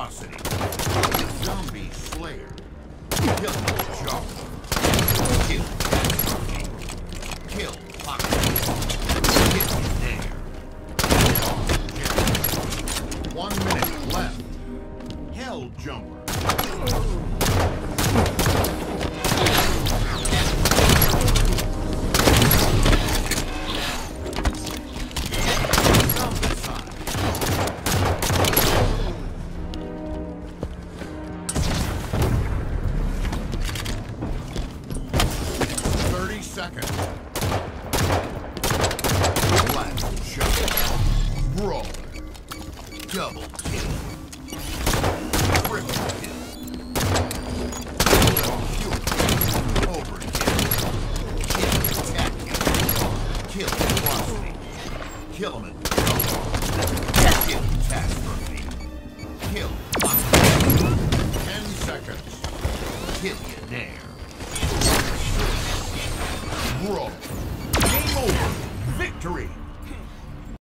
atrocity. Zombie slayer. Kill job. Kill catastrophe. Kill pocket. Kill dare. 1 minute left. Hell jumper. Seconds. Last shot. Brawler. Double kill. Triple kill. Overkill. Kill attack kill. Kill velocity. Kill him in trouble. Kill catastrophe. Kill possibility. 10 seconds. Kill you dare. Bro. Game over. Victory.